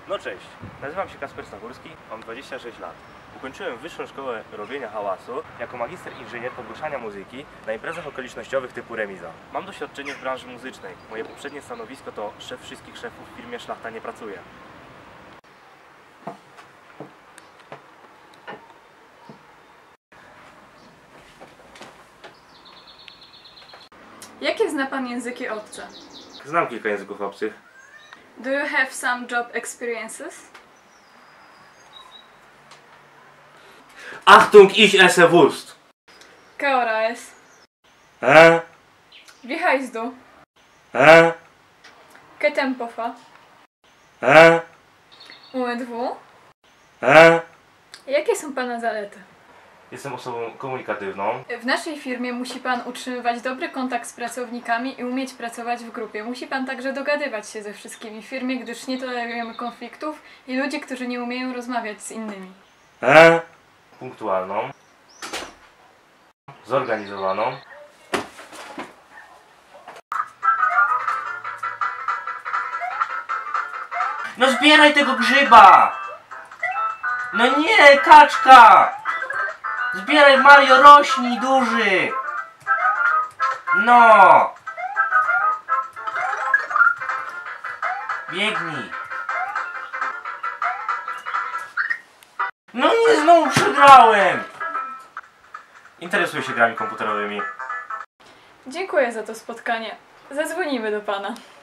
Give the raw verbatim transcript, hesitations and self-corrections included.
No cześć, nazywam się Kasper Stachurski, mam dwadzieścia sześć lat. Ukończyłem Wyższą Szkołę Robienia Hałasu jako magister inżynier podgłuszania muzyki na imprezach okolicznościowych typu remiza. Mam doświadczenie w branży muzycznej. Moje poprzednie stanowisko to szef wszystkich szefów w firmie Szlachta nie pracuje. Jakie zna pan języki obce? Znam kilka języków obcych. Do you have some job experiences? Achtung, ich esse Wurst! Que hora es? E? Wie heißt du? E? Que tempo fa? E? Um et vous? E? Jakie są pana zalety? Jestem osobą komunikatywną. W naszej firmie musi pan utrzymywać dobry kontakt z pracownikami i umieć pracować w grupie. Musi pan także dogadywać się ze wszystkimi w firmie, gdyż nie tolerujemy konfliktów i ludzi, którzy nie umieją rozmawiać z innymi. E? Punktualną. Zorganizowaną. No zbieraj tego grzyba! No nie, kaczka! Zbieraj, Mario, rośnij duży! No! Biegnij! No nie, znowu przegrałem! Interesuję się grami komputerowymi. Dziękuję za to spotkanie. Zadzwonimy do pana.